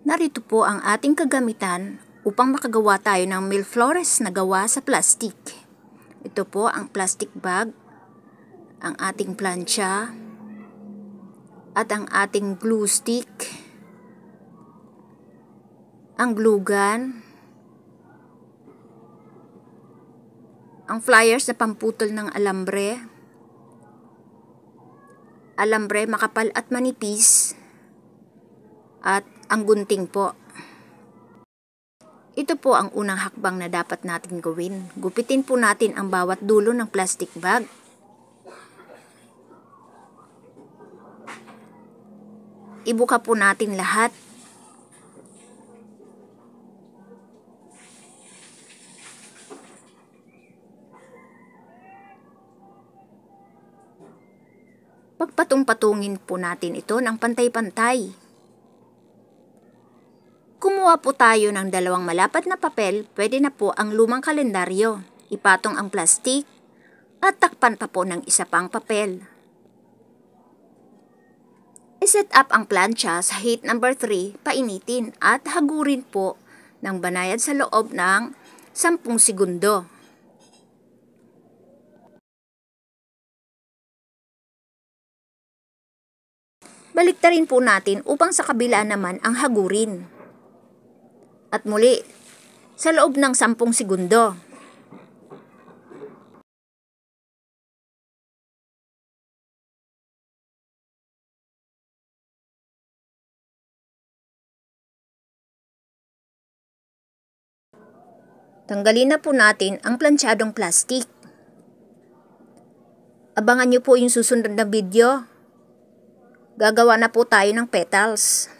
Narito po ang ating kagamitan upang makagawa tayo ng milleflores na gawa sa plastic. Ito po ang plastic bag, ang ating plancha, at ang ating glue stick, ang glue gun, ang flyers na pamputol ng alambre makapal at manipis, at ang gunting po. Ito po ang unang hakbang na dapat natin gawin. Gupitin po natin ang bawat dulo ng plastic bag. Ibuka po natin lahat. Pagpatong-patungin po natin ito ng pantay-pantay. Kumuha po tayo ng dalawang malapat na papel, pwede na po ang lumang kalendaryo. Ipatong ang plastik at takpan pa po ng isa pang papel. I-set up ang plancha sa heat number 3, painitin at hagurin po ng banayad sa loob ng 10 segundo. Baliktarin po natin upang sa kabila naman ang hagurin. At muli, sa loob ng 10 segundo. Tanggalin na po natin ang planchadong plastic. Abangan nyo po yung susunod na video. Gagawa na po tayo ng petals.